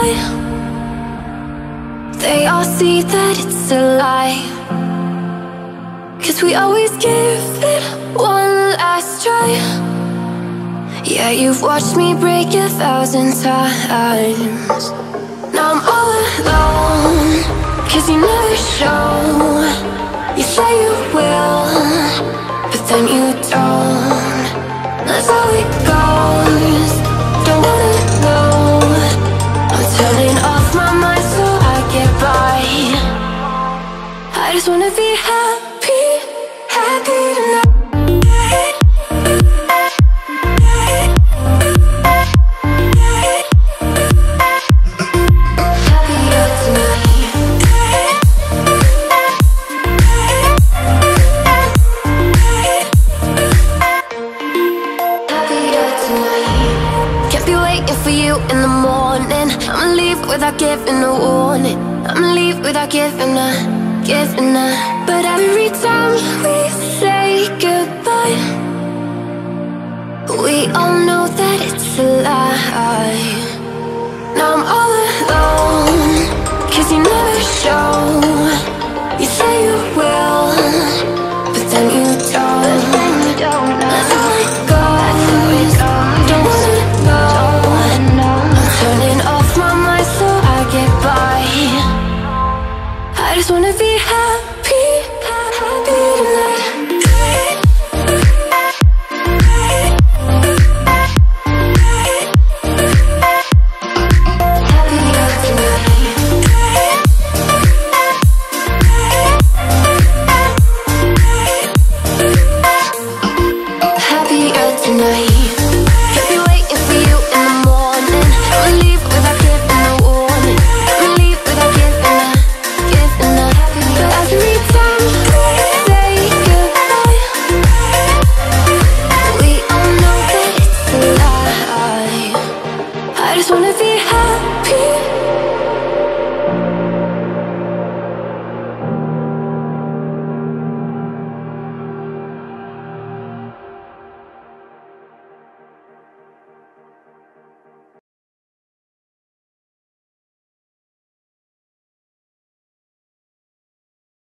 They all see that it's a lie, 'cause we always give it one last try. Yeah, you've watched me break 1,000 times. Now I'm all alone, 'cause you never show. You say you will, but then you don't. That's how it goes. Don't wanna know. I'm turning off my mind so I get by. I just wanna be happy, happy tonight. For you in the morning, I'ma leave without giving a warning. I'ma leave without giving a. But every time we say goodbye, we all know that it's a lie. Now I'm all alone, 'cause you never show. You say you will, but then you don't. That's how it goes. Don't wanna know. Turning off my mind so I get by. I just wanna be happy, happy tonight.